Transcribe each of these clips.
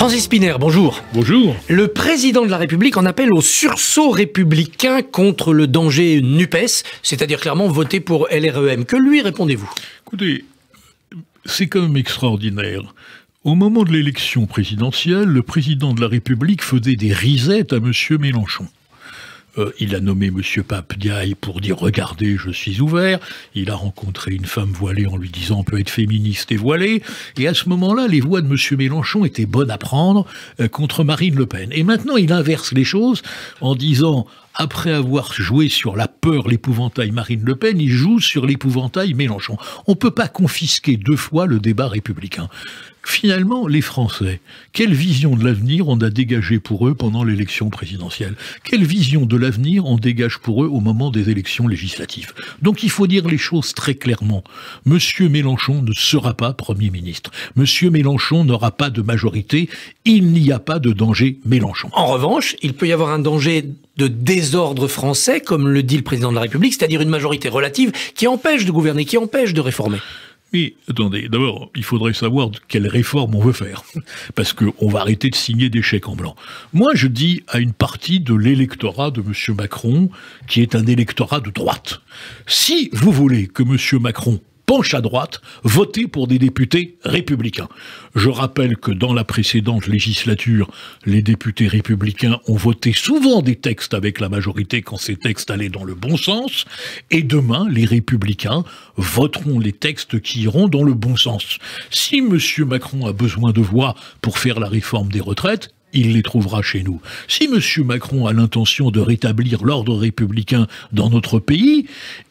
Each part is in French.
Francis Szpiner, bonjour. Bonjour. Le président de la République en appelle au sursaut républicain contre le danger NUPES, c'est-à-dire clairement voter pour LREM. Que lui répondez-vous? Écoutez, c'est quand même extraordinaire. Au moment de l'élection présidentielle, le président de la République faisait des risettes à M. Mélenchon. Il a nommé M. Pape Diaye pour dire « Regardez, je suis ouvert ». Il a rencontré une femme voilée en lui disant « On peut être féministe et voilé ». Et à ce moment-là, les voix de M. Mélenchon étaient bonnes à prendre contre Marine Le Pen. Et maintenant, il inverse les choses en disant « Après avoir joué sur la peur, l'épouvantail Marine Le Pen, il joue sur l'épouvantail Mélenchon ». On ne peut pas confisquer deux fois le débat républicain. Finalement, les Français, quelle vision de l'avenir on a dégagé pour eux pendant l'élection présidentielle? Quelle vision de l'avenir on dégage pour eux au moment des élections législatives? Donc il faut dire les choses très clairement. Monsieur Mélenchon ne sera pas Premier ministre. Monsieur Mélenchon n'aura pas de majorité. Il n'y a pas de danger Mélenchon. En revanche, il peut y avoir un danger de désordre français, comme le dit le président de la République, c'est-à-dire une majorité relative qui empêche de gouverner, qui empêche de réformer. Mais attendez, d'abord, il faudrait savoir quelle réforme on veut faire, parce qu'on va arrêter de signer des chèques en blanc. Moi, je dis à une partie de l'électorat de M. Macron, qui est un électorat de droite, si vous voulez que M. Macron penche à droite, votez pour des députés républicains. Je rappelle que dans la précédente législature, les députés républicains ont voté souvent des textes avec la majorité quand ces textes allaient dans le bon sens, et demain, les républicains voteront les textes qui iront dans le bon sens. Si M. Macron a besoin de voix pour faire la réforme des retraites, il les trouvera chez nous. Si M. Macron a l'intention de rétablir l'ordre républicain dans notre pays,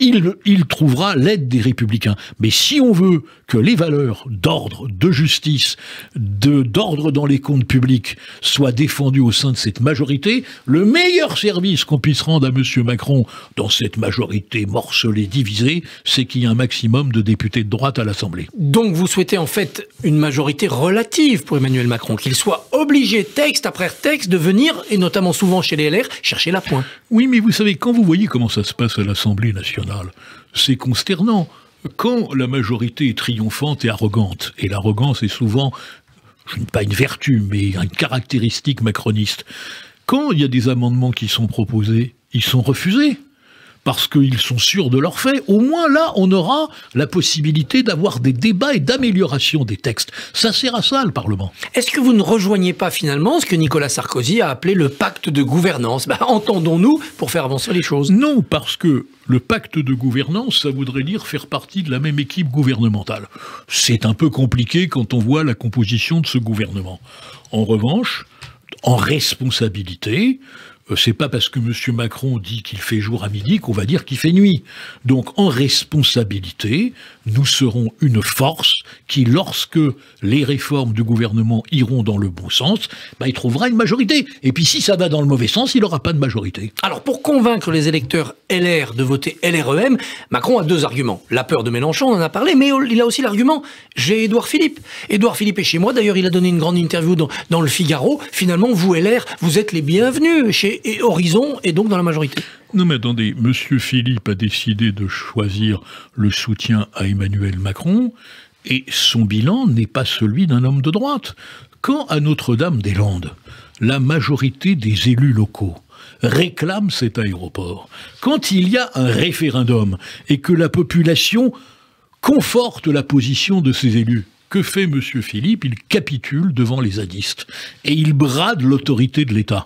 il trouvera l'aide des républicains. Mais si on veut que les valeurs d'ordre, de justice, d'ordre dans les comptes publics soient défendues au sein de cette majorité, le meilleur service qu'on puisse rendre à M. Macron dans cette majorité morcelée, divisée, c'est qu'il y ait un maximum de députés de droite à l'Assemblée. Donc vous souhaitez en fait une majorité relative pour Emmanuel Macron, qu'il soit obligé, texte après texte, de venir, et notamment souvent chez les LR, chercher la pointe. Oui, mais vous savez, quand vous voyez comment ça se passe à l'Assemblée nationale, c'est consternant. Quand la majorité est triomphante et arrogante, et l'arrogance est souvent, je ne dis pas une vertu, mais une caractéristique macroniste, quand il y a des amendements qui sont proposés, ils sont refusés. Parce qu'ils sont sûrs de leurs faits, au moins là, on aura la possibilité d'avoir des débats et d'amélioration des textes. Ça sert à ça, le Parlement. Est-ce que vous ne rejoignez pas finalement ce que Nicolas Sarkozy a appelé le pacte de gouvernance? Entendons-nous pour faire avancer les choses. Non, parce que le pacte de gouvernance, ça voudrait dire faire partie de la même équipe gouvernementale. C'est un peu compliqué quand on voit la composition de ce gouvernement. En revanche, en responsabilité, c'est pas parce que M. Macron dit qu'il fait jour à midi qu'on va dire qu'il fait nuit. Donc, en responsabilité, nous serons une force qui, lorsque les réformes du gouvernement iront dans le bon sens, il trouvera une majorité. Et puis, si ça va dans le mauvais sens, il n'aura pas de majorité. Alors, pour convaincre les électeurs LR de voter LREM, Macron a deux arguments. La peur de Mélenchon, on en a parlé, mais il a aussi l'argument, j'ai Édouard Philippe. Édouard Philippe est chez moi, d'ailleurs, il a donné une grande interview dans le Figaro. Finalement, vous, LR, vous êtes les bienvenus chez Horizon et donc dans la majorité. Non mais attendez, M. Philippe a décidé de choisir le soutien à Emmanuel Macron et son bilan n'est pas celui d'un homme de droite. Quand à Notre-Dame-des-Landes, la majorité des élus locaux réclame cet aéroport, quand il y a un référendum et que la population conforte la position de ses élus, que fait M. Philippe? Il capitule devant les zadistes et il brade l'autorité de l'État.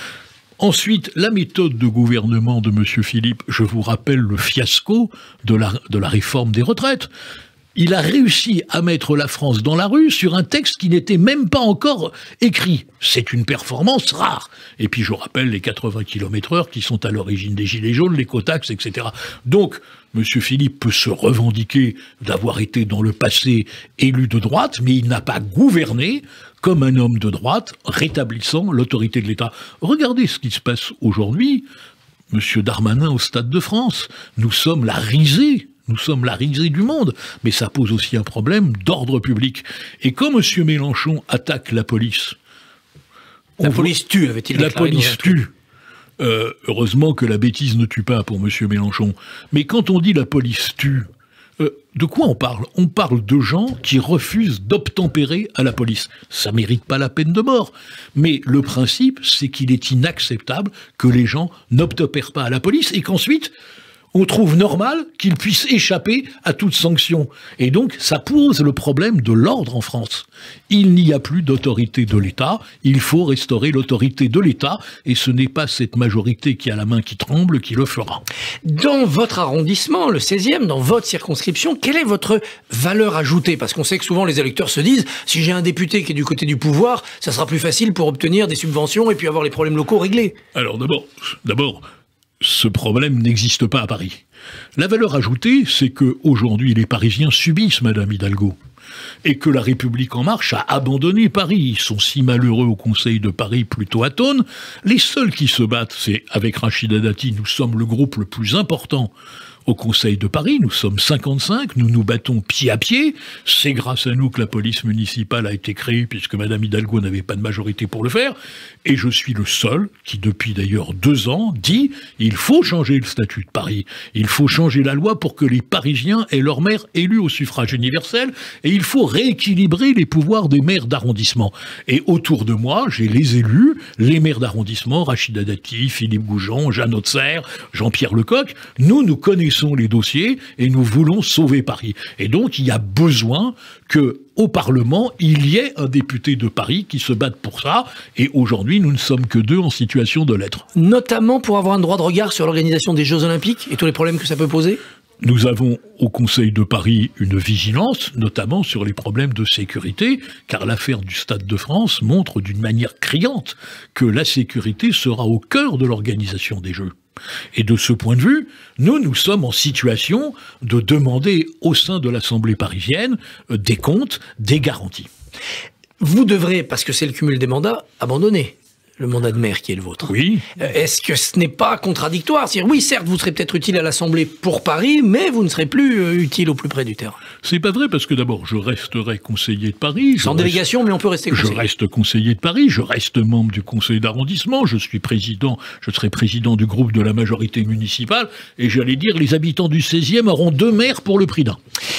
Ensuite, la méthode de gouvernement de M. Philippe, je vous rappelle le fiasco de la réforme des retraites. Il a réussi à mettre la France dans la rue sur un texte qui n'était même pas encore écrit. C'est une performance rare. Et puis je rappelle les 80 km/h qui sont à l'origine des gilets jaunes, l'écotaxe, etc. Donc, M. Philippe peut se revendiquer d'avoir été dans le passé élu de droite, mais il n'a pas gouverné comme un homme de droite, rétablissant l'autorité de l'État. Regardez ce qui se passe aujourd'hui. M. Darmanin au Stade de France. Nous sommes la risée. Nous sommes la risée du monde, mais ça pose aussi un problème d'ordre public. Et quand M. Mélenchon attaque la police... La police tue, avait-il déclaré. La police tue. Heureusement que la bêtise ne tue pas pour M. Mélenchon. Mais quand on dit la police tue, De quoi on parle? On parle de gens qui refusent d'obtempérer à la police. Ça mérite pas la peine de mort. Mais le principe, c'est qu'il est inacceptable que les gens n'obtempèrent pas à la police et qu'ensuite, on trouve normal qu'ils puissent échapper à toute sanction. Et donc, ça pose le problème de l'ordre en France. Il n'y a plus d'autorité de l'État, il faut restaurer l'autorité de l'État, et ce n'est pas cette majorité qui a la main qui tremble qui le fera. Dans votre arrondissement, le 16e, dans votre circonscription, quelle est votre valeur ajoutée? Parce qu'on sait que souvent les électeurs se disent, si j'ai un député qui est du côté du pouvoir, ça sera plus facile pour obtenir des subventions et puis avoir les problèmes locaux réglés. Alors d'abord, ce problème n'existe pas à Paris. La valeur ajoutée, c'est qu'aujourd'hui, les Parisiens subissent Madame Hidalgo. Et que la République En Marche a abandonné Paris. Ils sont si malheureux au Conseil de Paris, plutôt atones. Les seuls qui se battent, c'est avec Rachida Dati, nous sommes le groupe le plus important au Conseil de Paris, nous sommes 55, nous nous battons pied à pied. C'est grâce à nous que la police municipale a été créée, puisque Madame Hidalgo n'avait pas de majorité pour le faire. Et je suis le seul qui, depuis d'ailleurs 2 ans, dit il faut changer le statut de Paris. Il faut changer la loi pour que les Parisiens aient leur maire élu au suffrage universel. Et il faut rééquilibrer les pouvoirs des maires d'arrondissement. Et autour de moi, j'ai les élus, les maires d'arrondissement, Rachida Dati, Philippe Goujon, Jeanne Hautesserre, Jean-Pierre Lecoq. Nous connaissons les dossiers et nous voulons sauver Paris. Et donc, il y a besoin qu'au Parlement, il y ait un député de Paris qui se batte pour ça. Et aujourd'hui, nous ne sommes que 2 en situation de l'être. Notamment pour avoir un droit de regard sur l'organisation des Jeux Olympiques et tous les problèmes que ça peut poser? Nous avons au Conseil de Paris une vigilance, notamment sur les problèmes de sécurité, car l'affaire du Stade de France montre d'une manière criante que la sécurité sera au cœur de l'organisation des Jeux. Et de ce point de vue, nous sommes en situation de demander au sein de l'Assemblée parisienne des comptes, des garanties. Vous devrez, parce que c'est le cumul des mandats, abandonner le mandat de maire qui est le vôtre. Oui. Est-ce que ce n'est pas contradictoire? C'est-à-dire, oui, certes, vous serez peut-être utile à l'Assemblée pour Paris, mais vous ne serez plus utile au plus près du terrain. C'est pas vrai, parce que d'abord, je resterai conseiller de Paris. Sans délégation, mais on peut rester conseiller. Je reste conseiller de Paris, je reste membre du conseil d'arrondissement, je serai président du groupe de la majorité municipale, et j'allais dire, les habitants du 16e auront 2 maires pour le prix d'un.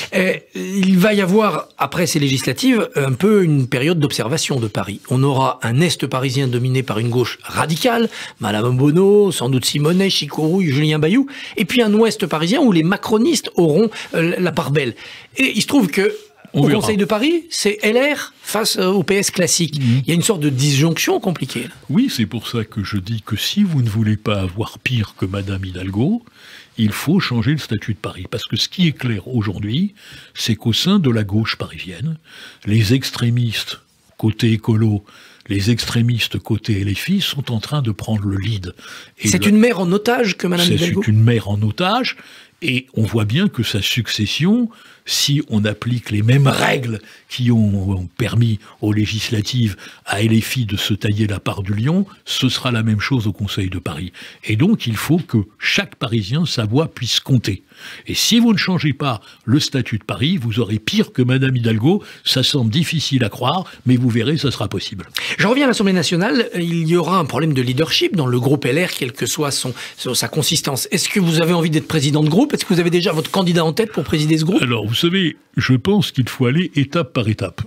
Il va y avoir, après ces législatives, un peu une période d'observation de Paris. On aura un Est parisien dominé par une gauche radicale, Madame Bonneau, sans doute Simonet, Chicorouille, Julien Bayou, et puis un Ouest parisien où les macronistes auront la part belle. Et il se trouve que au Conseil de Paris, c'est LR face au PS classique. Il y a une sorte de disjonction compliquée. Là. Oui, c'est pour ça que je dis que si vous ne voulez pas avoir pire que Madame Hidalgo, il faut changer le statut de Paris. Parce que ce qui est clair aujourd'hui, c'est qu'au sein de la gauche parisienne, les extrémistes côté écolo, les extrémistes côté LFI sont en train de prendre le lead. C'est une mère en otage que Madame Hidalgo ? C'est une mère en otage, et on voit bien que sa succession, si on applique les mêmes règles qui ont permis aux législatives à LFI de se tailler la part du lion, ce sera la même chose au Conseil de Paris. Et donc il faut que chaque Parisien, sa voix puisse compter. Et si vous ne changez pas le statut de Paris, vous aurez pire que Madame Hidalgo. Ça semble difficile à croire, mais vous verrez, ça sera possible. Je reviens à l'Assemblée nationale. Il y aura un problème de leadership dans le groupe LR, quelle que soit sa consistance. Est-ce que vous avez envie d'être président de groupe ? Est-ce que vous avez déjà votre candidat en tête pour présider ce groupe ? Alors, vous savez, je pense qu'il faut aller étape par étape.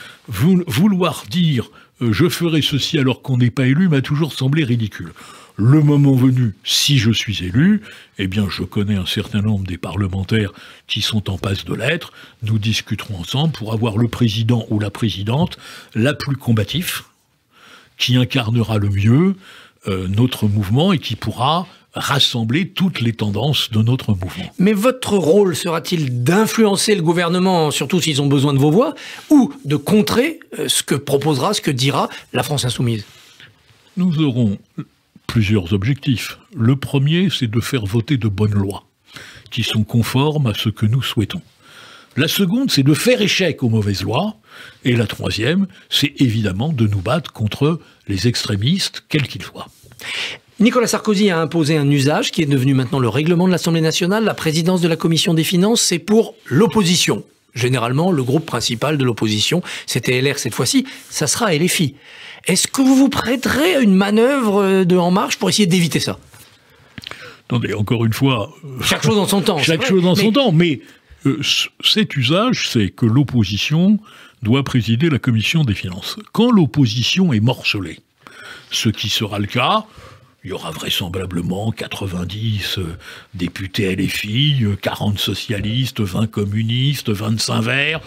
Vouloir dire je ferai ceci alors qu'on n'est pas élu m'a toujours semblé ridicule. Le moment venu, si je suis élu, eh bien je connais un certain nombre des parlementaires qui sont en passe de l'être, nous discuterons ensemble pour avoir le président ou la présidente la plus combatif, qui incarnera le mieux notre mouvement et qui pourra rassembler toutes les tendances de notre mouvement. Mais votre rôle sera-t-il d'influencer le gouvernement, surtout s'ils ont besoin de vos voix, ou de contrer ce que proposera, ce que dira la France insoumise ? Nous aurons plusieurs objectifs. Le premier, c'est de faire voter de bonnes lois, qui sont conformes à ce que nous souhaitons. La seconde, c'est de faire échec aux mauvaises lois. Et la troisième, c'est évidemment de nous battre contre les extrémistes, quels qu'ils soient. Nicolas Sarkozy a imposé un usage qui est devenu maintenant le règlement de l'Assemblée nationale. La présidence de la Commission des finances, c'est pour l'opposition. Généralement, le groupe principal de l'opposition, c'était LR cette fois-ci, ça sera LFI. Est-ce que vous vous prêterez à une manœuvre de En Marche pour essayer d'éviter ça ? Attendez, encore une fois... Chaque chose en son temps. Chaque chose en son temps, mais Cet usage, c'est que l'opposition doit présider la commission des finances. Quand l'opposition est morcelée, ce qui sera le cas, il y aura vraisemblablement 90 députés LFI, 40 socialistes, 20 communistes, 25 verts,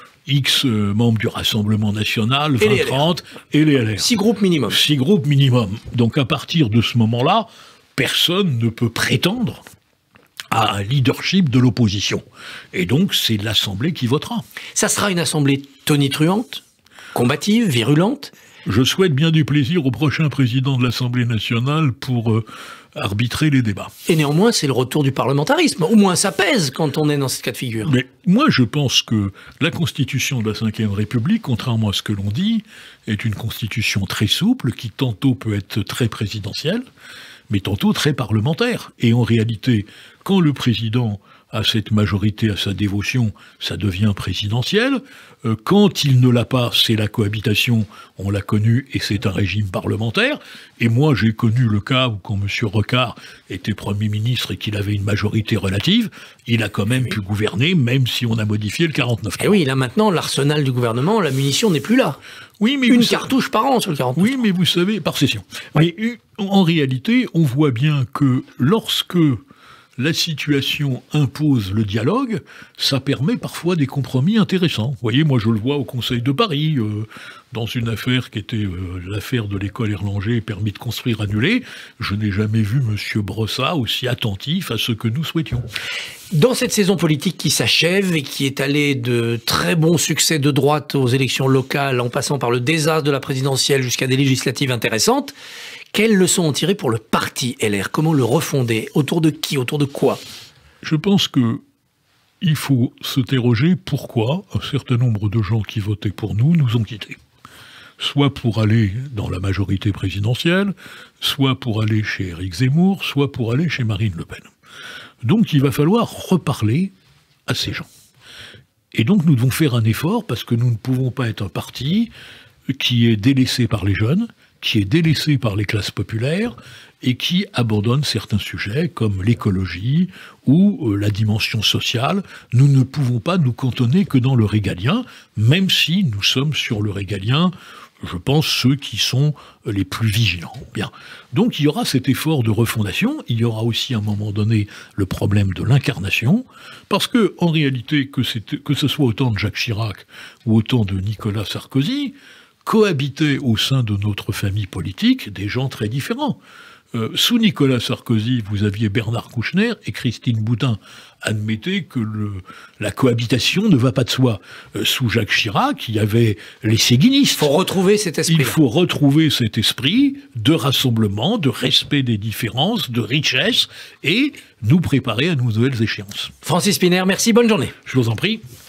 X membres du Rassemblement national, 20-30, et les LR. 6 groupes minimum. 6 groupes minimum. Donc à partir de ce moment-là, personne ne peut prétendre à un leadership de l'opposition. Et donc c'est l'Assemblée qui votera. Ça sera une Assemblée tonitruante, combative, virulente. Je souhaite bien du plaisir au prochain président de l'Assemblée nationale pour arbitrer les débats. Et néanmoins, c'est le retour du parlementarisme. Au moins, ça pèse quand on est dans ce cas de figure. Mais moi, je pense que la Constitution de la Ve République, contrairement à ce que l'on dit, est une Constitution très souple, qui tantôt peut être très présidentielle, mais tantôt très parlementaire. Et en réalité, quand le président a cette majorité à sa dévotion, ça devient présidentiel. Quand il ne l'a pas, c'est la cohabitation, on l'a connu, et c'est un régime parlementaire. Et moi, j'ai connu le cas où, quand M. Rocard était Premier ministre et qu'il avait une majorité relative, il a quand même pu gouverner, même si on a modifié le 49. Et oui, là maintenant, l'arsenal du gouvernement, la munition n'est plus là. Oui, mais une cartouche par an sur le 49. Oui, mais vous savez, par session. Mais en réalité, on voit bien que lorsque la situation impose le dialogue, ça permet parfois des compromis intéressants. Vous voyez, moi je le vois au Conseil de Paris, dans une affaire qui était l'affaire de l'école Erlanger, permis de construire annulé, je n'ai jamais vu M. Brossat aussi attentif à ce que nous souhaitions. Dans cette saison politique qui s'achève et qui est allée de très bons succès de droite aux élections locales, en passant par le désastre de la présidentielle jusqu'à des législatives intéressantes, quelles leçons en tirer pour le parti LR? Comment le refonder? Autour de qui? Autour de quoi? Je pense qu'il faut s'interroger pourquoi un certain nombre de gens qui votaient pour nous ont quittés. Soit pour aller dans la majorité présidentielle, soit pour aller chez Éric Zemmour, soit pour aller chez Marine Le Pen. Donc il va falloir reparler à ces gens. Et donc nous devons faire un effort, parce que nous ne pouvons pas être un parti qui est délaissé par les jeunes, qui est délaissé par les classes populaires et qui abandonne certains sujets comme l'écologie ou la dimension sociale. Nous ne pouvons pas nous cantonner que dans le régalien, même si nous sommes sur le régalien, je pense, ceux qui sont les plus vigilants. Bien. Donc il y aura cet effort de refondation, il y aura aussi à un moment donné le problème de l'incarnation, parce que en réalité, que ce soit au temps de Jacques Chirac ou au temps de Nicolas Sarkozy, cohabitaient au sein de notre famille politique des gens très différents. Sous Nicolas Sarkozy, vous aviez Bernard Kouchner et Christine Boutin. Admettez que la cohabitation ne va pas de soi. Sous Jacques Chirac, il y avait les séguinistes. Il faut retrouver cet esprit. Il faut retrouver cet esprit de rassemblement, de respect des différences, de richesse, et nous préparer à nos nouvelles échéances. Francis Szpiner, merci, bonne journée. Je vous en prie.